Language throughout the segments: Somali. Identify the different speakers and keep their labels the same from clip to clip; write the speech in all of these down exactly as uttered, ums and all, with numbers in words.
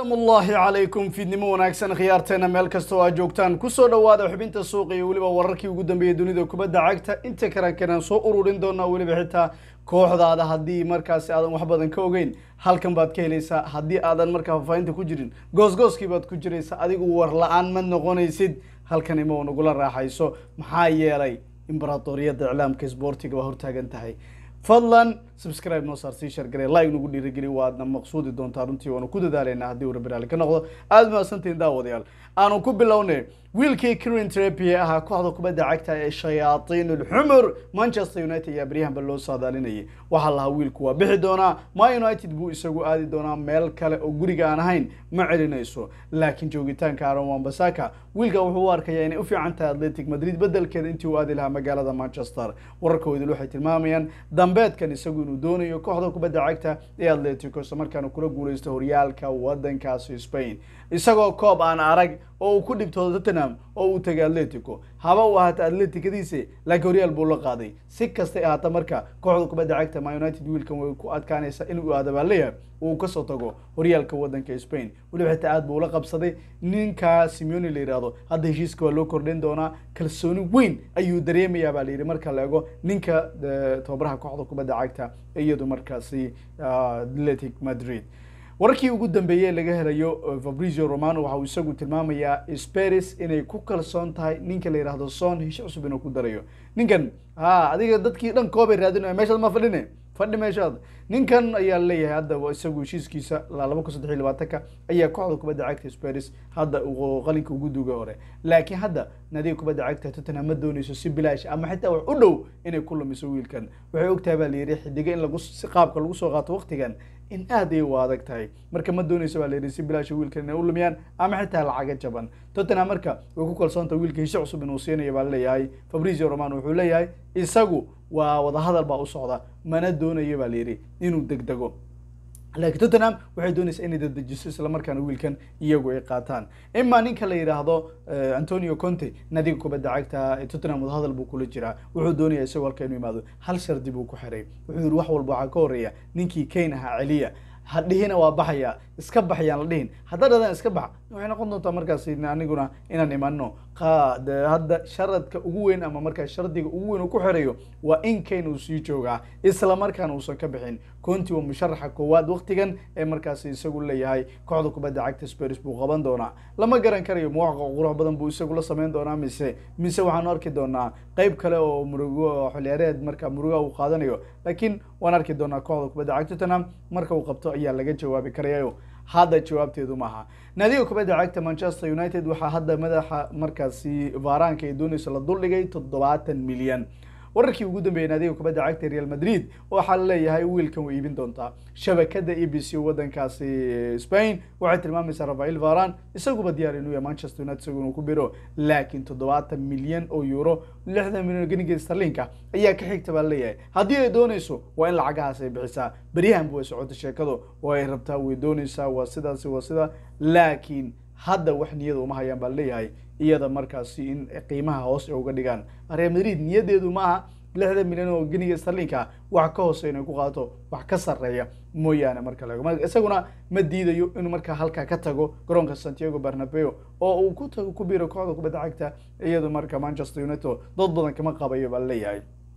Speaker 1: سلام الله عليكم في نمو وناكسن خيارتنا مeel kasta oo joogtaan ku soo dhawaada xubinta suuqa iyo waliba wararkii ugu dambeeyay dunida kubadda cagta inta karan karan soo ururin doona waliba xitaa kooxdaada hadii markaas aadan wax badan ka ogeyn halkan baad ka helaysaa hadii aadan markaa faafinta ku jirin goosgooskii baad ku jiraysaa adigu war la'aan ma noqonaysid halkan ima uu nagula raaxayso maxaa yeelay imbratoriyada iclaamka sportiga waa hortaagan tahay fadlan subscribe noo saar si share garee like nagu dhiirigeli waadna maqsuudi doontaa runtii waanu ku dadaaleyna haddii uu rabbi ka noqdo aad ma santiin daawadayaal aanu ku bilownay wiilkii Kieran Trippier ahaa kooxda kubadda cagta ee Shayatiin al-Humur Manchester United ayaa bariyahan bal loo saadaalinayay waxa la wiilku waa bixi doonaa Man United buu isagu aadi doonaa meel kale oo guriga aan ahayn ma celinayso laakiin joogitaanka Aaron Wan-Bissaka wiilka wuxuu u arkayaa inay u fiican tahay Atletico Madrid bedelkeeda intii uu aadi lahaa magaalada Manchester wararkoodu waxay tilmaamayaan dambeedkan isagu inuu doonayo kooxda kubadda cagta ee Atletico isla markaana kula guuleysto horyaalka wadankaasi Spain isagoo koob aan arag oo ku dhibtoodo Tottenham oo uu tagay Atletico haba uu ahaata Atleticadiisa laakiin horyaal buu la qaaday si kasta ay ahaata marka kooxda kubadda cagta Man United wiilkan way ku adkaanaysaa inuu aadaba leeyahay uu ka soo tago horyaalka wadanka Spain waliba xitaa aad buu la qabsaday ninka Simeone la yiraahdo hadda heshiiska waa loo kordhin doonaa kalsooni weyn ayuu dareemayaa baa la yiri marka la eego ninka tababaraha kooxda kubadda cagta iyadu markaasi Atletico Madrid warkii ugu dambeeyay laga helayo Fabrizio Romano waxa uu isagu tilmaamayaa Spurs inay ku kalsoon tahay ninka la yiraahdo Son heshiis cusub inuu ku darayo ninkan ha adiga dadkii dhan koobay raadinayaan meesha ma fadhine fadhi meeshaad ninkan ayaa leeyahay hadda isagu heshiiskiisa laba kun saddex iyo labaatan ayaa kooxda kubadda cagta Spurs hadda uu qalinka ugu duugay hore laakiin hadda nadiga kubadda cagta Tottenham ma doonayso si bilaash ama xitaa wax u dhow inay ku lumiso wiilkan waxay ogtahay baa la yiri xidiga in lagu si qaabka lagu soo qaato waqtigan in aad ay u adag tahay marka ma doonayso baa la yiri si bilaash wiilkan inay u lumiyaan ama xitaa lacag jaban Tottenham marka way ku kalsoonta wiilka heshiis cusub inuu siinayo baa leeyahay Fabrizio Romano wuxuu leeyahay isagu waa wada hadal baa u socda mana doonayo baa la yiri inuu degdego laakiin Tottenham waxay doonaysaa inay dedejiso isla markaana wiilkan iyagu ay qaataan imma ninka la yiraahdo Antonio Conte nadiga kubadda cagta ee Tottenham wada hadal buu kula jiraa wuxuu doonayaa isagoo halka inuu yimaado hal shardi buu ku xiray wuxuu yiri wax walba waxa ka horeeya ninkii Kane ahaa celiya hadhina waa baxaya iska baxayaan la dhihin hadda dhadan iska bax waxay noqon doontaa markaas aniguna inaan imaano qaad hadda sharadka ugu weyn ama markaa shardiga ugu weyn uu ku xirayo waa in Kane uu sii joogaa isla markaana uu soo ka bixin Conte waa musharaxa koowaad waqtigan ee markaas isagu leeyahay kooxda kubadda cagta Spurs buu qaban doonaa lama garan karayo muwaaqo qurux badan buu isagu la sameyn doonaa mise mise waxaan arki doonaa qayb kale oo murugo xiliyaareed marka murugo uu qaadanayo laakiin waan arki doonaa kooxda kubadda cagta Tottenham marka uu qabto ayaa laga jawaabi karayo hada jawaabteedu maaha nadiga kubadda cagta Manchester United waxa hadda madaxa markaasi Varane ay doonayso la duldhigay toddobaatan milyan wararkii ugu dambeeyay nadiga kubadda cagta Real Madrid waxa la leeyahay wiilkan uu iibin doontaa shabakada E B C wadankaasi Spain waxay tilmaamaysaa Rafael Varane isagu diyaar inuu yahay Manchester United isagu ku biro laakiin toddobaatan milyan oo euro lixdan milyan ginniga sterlinka ayaa ka xigta baa leeyahay hadii ay doonayso waa in lacagahaas ay bixisaa bariyahan buu socdo sheekadu oo ay rabtaa way doonaysaa waa sidaas waa sida laakiin hadda wax niyad uma hayaan baa leeyahay iyada markaasi in qiimaha hoos ay uga dhigaan Real Madrid niyadeedu maaha lixdan milyan oo ginniga sterlinka wax ka hoos inay ku qaato wax ka sareeya mooyaane marka laga marka isaguna ma diidayo inuu marka halka ka tago garoonka Santiago Bernabeu oo uu ku tago ku biiro kooxda kubadda cagta iyada marka Manchester United dad badan kama qabayo baa leeyahay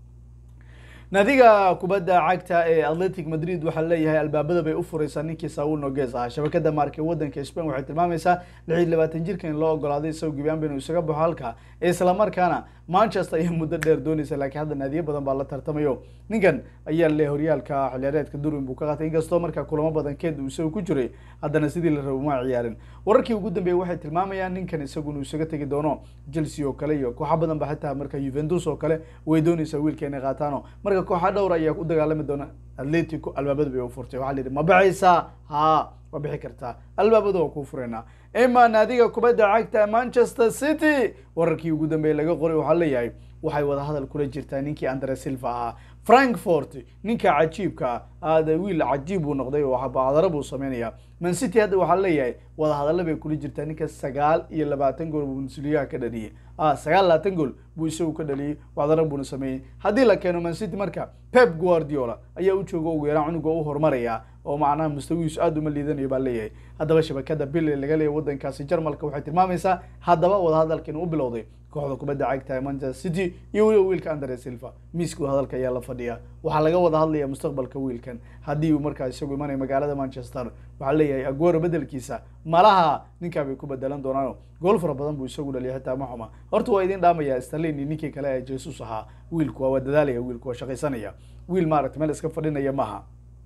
Speaker 1: nadiga kubadda cagta ee Atletico Madrid waxa leeyahay albaabada bay u furaysaa ninkii Saúl Ñíguez ah shabakada markay wadanka Spain waxay tilmaamaysaa lix iyo labaatan jirkan loo ogolaaday isagoo gibaan inuu isaga baxo halka isla markaana Manchester ay muddo dheer doonaysa laakiin hadda naadiyo badan baa la tartamayo ninkan ayaa le horyaalka xiliyaareedka Durin buu ka qaatay inkastoo marka kulamo badan keed uu isagu ku jiray haddana sidii la rabo ma ciyaarin wararkii ugu dambeeyay waxay tilmaamayaan ninkan isagu inuu isaga tagi doono Chelsea oo kale iyo kooxo badan ba xitaa marka Juventus oo kale way doonaysaa wiilkan inay qaataano marka kooxo dhowr ayaa u dagaalami doona Atletico albaabada bay u furtay waxa la yiri ma baxaysa ha waa bixi kartaa albaabada oo ku furayna ima naadiga kubadda cagta Manchester City wararkii ugu dambeeyay laga qoray waxa la yahay waxay wada hadal kula jirtaa ninkii Andre Silva ah Frankfurt ninka cajiibka aad wiil cajiib uu noqday oo waxa baadara buu sameeynaya Man City hadda waxa la yahay wada hadal bay kula jirtaa ninka sagaal iyo labaatan gool buu Bundesliga ka dhaliyay ah sagaal iyo labaatan gool buu isagu ka dhaliyay baadara buu sameeyay hadii la keeno Man City marka Pep Guardiola ayaa u joogo ugu yaraan unuga u hormaraya oo macnaha mustawigiisu aad uma liidanayo baa leeyahay. haddaba shabakada Bill ee laga leeyahay wadankaasi Jarmalka waxay tilmaamaysaa haddaba wadahadalkan uu bilowday kooxda kubadda cagta ee Manchester City iyo weliba wiilka Andre Silva. miiska wadahadalka ayaa la fadhiyaa, waxaa laga wada hadlayaa mustaqbalka wiilkan haddii uu markaa isagu imanayo magaalada Manchester. waxaa leeyahay Aguero bedelkiisa malaha ninkaa bay ku bedelan doonaan, gool fara badan buu isagu dhaliyay xitaa ma xuma. horta waa idin dhaamaya Sterling ninkii kale ee Jesus ahaa, wiilku waa dadaalaya, wiilku waa shaqaysanaya, wiil maaragtay meel iska fadhinaya maaha.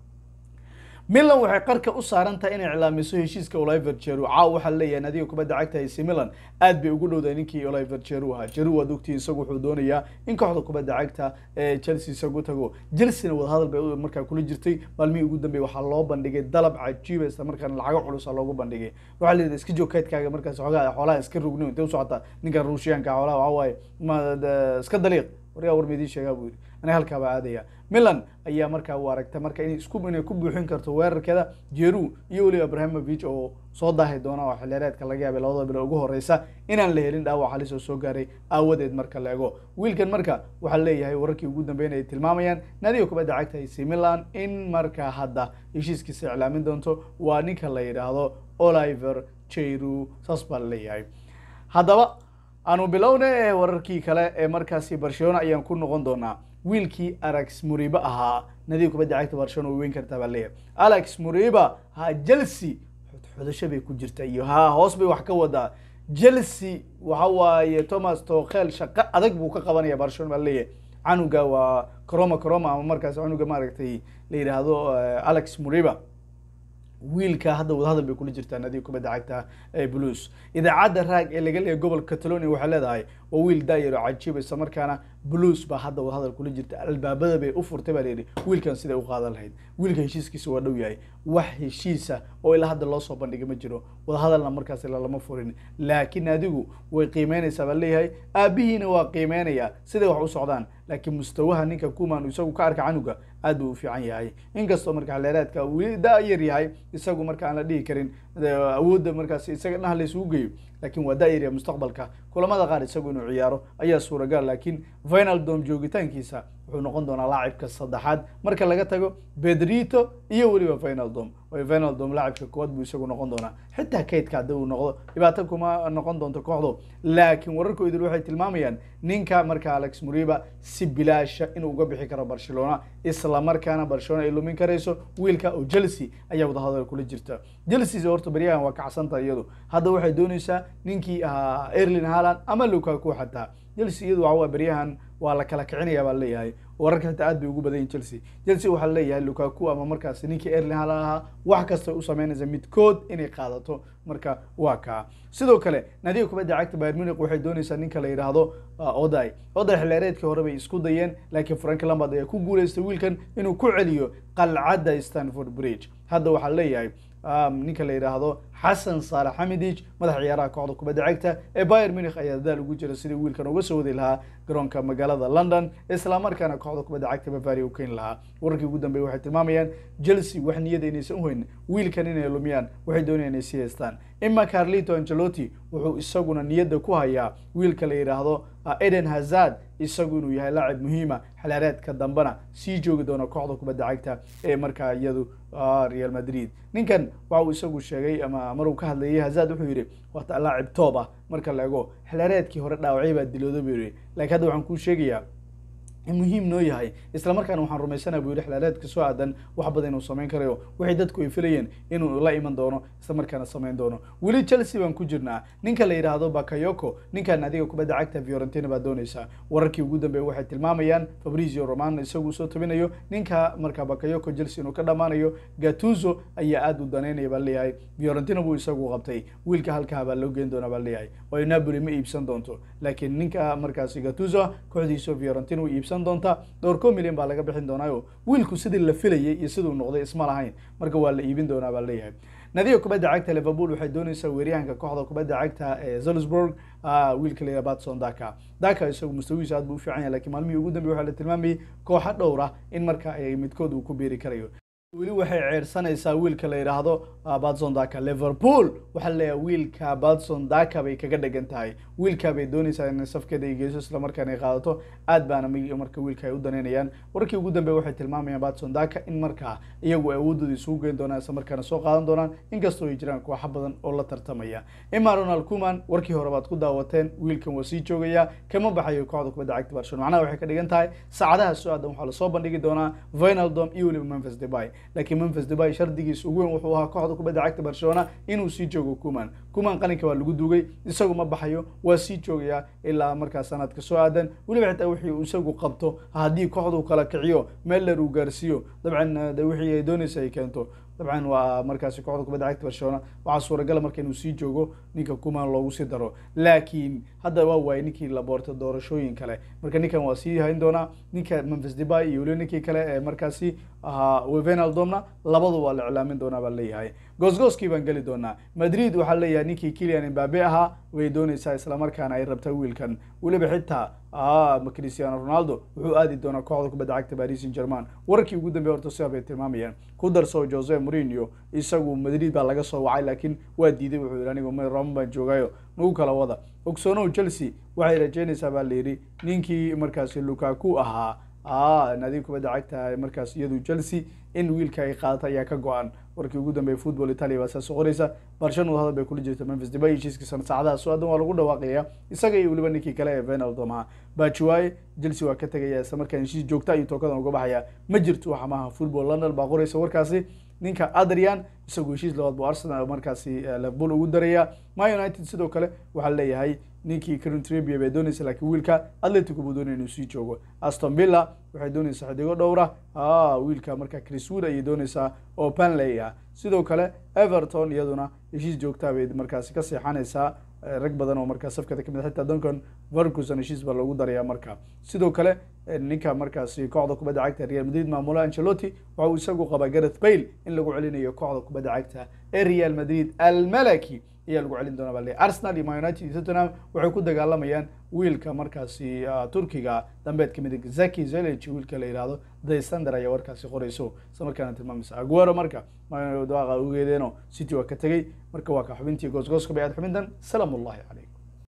Speaker 1: Milan waxay qarka u saaran tahay inay iclaamiso heshiiska Oliver Giroud. caaw waxaa leeyahay nadiga kubadda cagta A C Milan aad bay ugu dhowday ninkii Oliver Giroud ahaa. Giroud waa dugtii isagu wuxuu doonayaa in kooxda kubadda cagta ee Chelsea isagu tago. Chelsea wada hadal bay markaa kula jirtay, maalmihii ugu dambeeyay waxaa loo bandhigay dalab cajiib ah, isla markaana lacag culus loogu bandhigay. waxaa leeyahay iska joog kaydkaaga markaas xogaa xoolaha iska rugno inta u socota ninka Ruushyaanka xoolaha waxa waaye ma iska daliiq wariyaa warmeedii sheegaa buu yiri ana halka baa aadaya. Milan ayaa markaa u aragtay marka inay isku inay ku buuxin karto weerarkeeda Giroud iyo waliba Ibrahimovic oo soo daahay doona oo xilliyeedka laga yaabay labada bil ugu horeysa inaan la helin dhaawac halis oo soo gaaray aawadeed marka la eego. wiilkan marka waxaa leeyahay wararkii ugu dambeeyay ay tilmaamayaan nadiga kubadda cagta A C Milan in marka hadda heshiiskiisa iclaamin doonto waa ninka la yiraahdo Oliver Giroud. saas baa leeyahay. haddaba aanu bilownay wararkii kale ee markaasi Barcelona ayaan ku noqon doonaa. wiilkii Alex Muriba ahaa nadiga kubadda cagta Barcelona way weyn kartaa baa leeyahay. Alex Muriba ha Chelsea xudasho bay ku jirtaa iyo ha hoos bay wax ka wadaa. Chelsea waxa waaye Thomas Tuchel shaqo adag buu ka qabanaya Barcelona baa leeyahay. canuga waa Kroma Kroma ama markaas canuga maaragtay la yiraahdo Alex Muriba. wiilka hadda wada hadal bay kula jirtaa nadiga kubadda cagta ee Blues. idaacadda raag ee laga leeyahay gobolka Catalonia waxay leedahay waa wiil daayiro cajiib isla markaana Blues baa hadda wada hadal kula jirta, albaabada bay u furtay baa leeyahay wiilkan sida uu qaadan lahayd. wiilka heshiiskiisa waa dhow yahay, wax heshiisa oo ilaa hadda loo soo bandhigay ma jiro, wada hadalna markaas ilaa lama furin, laakiin adigu way qiimeynaysaa baa leeyahay. aabihiina waa qiimeynaya siday wax u socdaan, laakiin mustawaha ninka Koeman isagu ka arka canuga aad buu u fiican yahay. inkastoo marka xilliyeedka uu daayir yahay isagu marka aan la dhihi karin awoodda markaas isaga dhinac la isugu geeyo, laakiin waa daayir yahay mustaqbalka kulamada qaar isagu inuu ciyaaro ayaa suuragal. laakiin Wijnaldum joogitaankiisa wuxuu noqon doonaa laacibka saddexaad marka laga tago Pedrito iyo waliba Wijnaldum. way Wijnaldum laacibka koowaad buu isagu noqon doonaa, xitaa kaydka hadda uu noqdo dhibaato kuma noqon doonto kooxdu. laakiin wararkoodu waxay tilmaamayaan ninka marka Alex Muriba si bilaasha inuu uga bixi karo Barcelona, isla markaana Barcelona ay lumin karayso wiilka oo Chelsea ayaa wada hadal kula jirta. Chelsea horta bariyahan waa kacsanta iyadu hadda waxay doonaysaa ninkii ahaa Erling Haaland ama Lukaku. xataa Chelsea iyadu waa bariyahan waa la kala kicinaya baa leeyahay, wararka xitaa aad bay ugu badan yihiin Chelsea. Chelsea waxaa leeyahay Lukaku ama markaas ninkii Erling Haaland ahaa wax kasta u sameynaysa midkood inay qaadato, marka waa ka. sidoo kale nadiga kubadda cagta Bayern Munich waxay doonaysaa ninka la yiraahdo Oday. Oday xilliyeedkii hore bay isku dayeen, laakiin Frank Lampard ayaa ku guuleystay wiilkan inuu ku celiyo qalcadda Stamford Bridge. hadda waxaa leeyahay ninka la yiraahdo Xasan Saalax Xamidic madax ciyaaraha kooxda kubadda cagta ee Bayern Munich ayaa dadaal ugu jira sidii wiilkan uga soo wadi lahaa garoonka magaalada London, isla markaana kooxda kubadda cagta Bavaria u keen lahaa. wararkii ugu dambeeyay waxay tilmaamayaan Chelsea wax niyad inaysan u hayn wiilkan inay lumiyaan, waxay doonayaan inay sii haystaan. Ima Carlito Ancelotti wuxuu isaguna niyadda ku hayaa wiilka la yiraahdo Eden Hazard isagu inuu yahay laacib muhiima xilliyeedka dambana sii joogi doona kooxda kubadda cagta ee markaa iyadu Real Madrid. ninkan waxa uu isagu sheegay ama maruu ka hadlayay Hazard wuxuu yiri waa laacib top ah marka la eego xilliyeedkii hore dhaawacay baa dilooday buu yiri, laakiin hadda waxaan ku sheegayaa muhiim noo yahay, isla markaana waxaan rumaysanahay buu yiri xilliyeedka soo aadan wax badan inuu sameyn karayo, wixii dadku ay filayeen inuu la iman doono isla markaana sameyn doono. weli Chelsea baan ku jirnaa, ninka la yiraahdo Bakayoko ninkan nadiga kubadda cagta Fiorentina baa doonaysa. wararkii ugu dambeeyay waxay tilmaamayaan Fabrizio Romano isagu soo tabinayo ninka marka Bakayoko Chelsea inuu ka dhamaanayo. Gattuso ayaa aad u daneynaya baa leeyahay, Fiorentina buu isagu qabtay, wiilka halka baa loo geyn doonaa baa leeyahay, oo Napoli ma iibsan doonto, laakiin ninka markaas Gattuso kooxdiisa Fiorentina uu iibsan doonta dhowr milyan baa laga bixin doonaa. wiilku sidii la filayay iyo siduu noqday isma lahayn, marka waa la iibin doonaa baa leeyahay. nadiga kubadda cagta Liverpool waxay doonaysaa weeryahanka kooxda kubadda cagta ee Salzburg wiilka la yiraahdo Patson Daka. Daka isagu mustawiisa aad buu u fiican yahay, laakiin maalmihii ugu dambeeyay waxaa la tilmaamayay kooxo dhowr ah in marka ay midkood uu ku biiri karayo. weli waxay ceersanaysaa wiilka la yiraahdo Patson Daka. Liverpool waxa la wiilka Patson Daka bay kaga dhagan tahay wiilka bay doonaysaa in safkeeda ay geyso isla markaana ay qaadato aad baana marka wiilka ay u daneynayaan warkii ugu dambeeyay waxay tilmaamayaan Patson Daka in marka iyagu ay awoodooda isugu geyn doonaan isla markaana soo qaadan doonaan inkastoo ay jiraan koox badan oo la tartamaya. Emma Ronald Koeman warkii hore baad ku daawateen wiilkan waa sii joogaya kama baxayo kooxda kubadda cagta Barcelona macnaha waxay ka dhigan tahay saacadaha soo aadan waxa la soo bandhigi doonaa Wijnaldum iyo waliba Memphis Depay laakiin Memphis Depay shardigiisa ugu weyn wuxuu ahaa kooxda kubadda cagta Barcelona inuu sii joogo Koeman Koeman qalinka waa lagu duugay isagu ma baxayo waa sii joogaya ilaa markaa sanadka soo aadan waliba xitaa wixii uu isagu qabto haddii kooxdu kala kiciyo meel uu gaarsiiyo dabcan wixii ay doonaysa ay keento dabcan waa markaasi kooxda kubadda cagta Barcelona waxa suuragal markii inuu sii joogo ninka Koeman loogu sii daro laakiin hadda waa waay ninkii la boorto doorashooyin kale marka ninkan waa sii hayn doona ninka Memphis Depay iyo ninkii kale ee markaasi aha Wijnaldumna labadu waa la iclaamin doona baa leeyahay goosgooskii baan gali doonaa Madrid waxa leeyahay ninkii Kylian Mbappe aha way doonaysaa isla markaana ay rabtaa wiilkan waliba xitaa ah Cristiano Ronaldo wuxuu aadi doonaa kooxda kubadda cagta Paris Saint-Germain warkii ugu dambeeyay horta si ay tilmaamayaan ku darso Jose Mourinho isagu Madrid baa laga soo wacay laakiin waa diiday wuxuu yiri anigu ma Roma baan joogayo nagu kala wada ogsoono Chelsea waxay rajeynaysaa baa leeyahay ninkii markaasi Lukaku ahaa ah nadiif kubadda cagta markaas iyadu Chelsea in wiilka ay qaadato ayaa ka go'an warkii ugu dambeeyay football Italy baa soo qoraysa Barcelona hadal bay kula jirtay Memphis Depay heshiiskiisa saacadaha soo aadan waa lagu dhawaaqaya isaga iyo waliba ninkii kale ee Wijnaldum Batshuayi Chelsea waa ka tagaya isla markaan heshiis joogta iyo tookadan uga baxaya ma jirto waxa maaha football London baa qoraysa warkaasi ninka Adrian isagu heshiis labaad buu Arsenal markaasi Liverpool ugu daraya Man United sidoo kale waxa leeyahay ninkii Kieran Trippier bay doonaysaa laakiin wiilka Atletico buu doonayay inuu sii joogo Aston Villa waxay doonaysaa xidigo dhowra ah wiilka marka Chris Wood ay doonaysaa oo Burnley ah sidoo kale Everton iyaduna heshiis joogta bay markaasi ka seexanaysaa rag badan oo markaa safkada kamid xitaa Duncan Ferguson heshiis baa lagu darayaa marka sidoo kale ninka markaasi kooxda kubadda cagta Real Madrid maamula Ancelotti waxa uu isagu qaba Gareth Bale in lagu celinayo kooxda kubadda cagta ee Real Madrid al-Malaki ayaa lagu celin doonaa bale Arsenal iyo Man United iyo Tottenham waxay ku dagaalamayaan wiilka markaasi Turkiga dambeed kamid Zaki Zelic wiilka la yiraahdo The Standard ayaa warkaasi qorayso isla markaana tilmaamaysa Aguero marka ma daaqa ugeedeeno City waa ka tagay marka waa ka xubintii goosgooska bay aad xubintan salaamu alaykum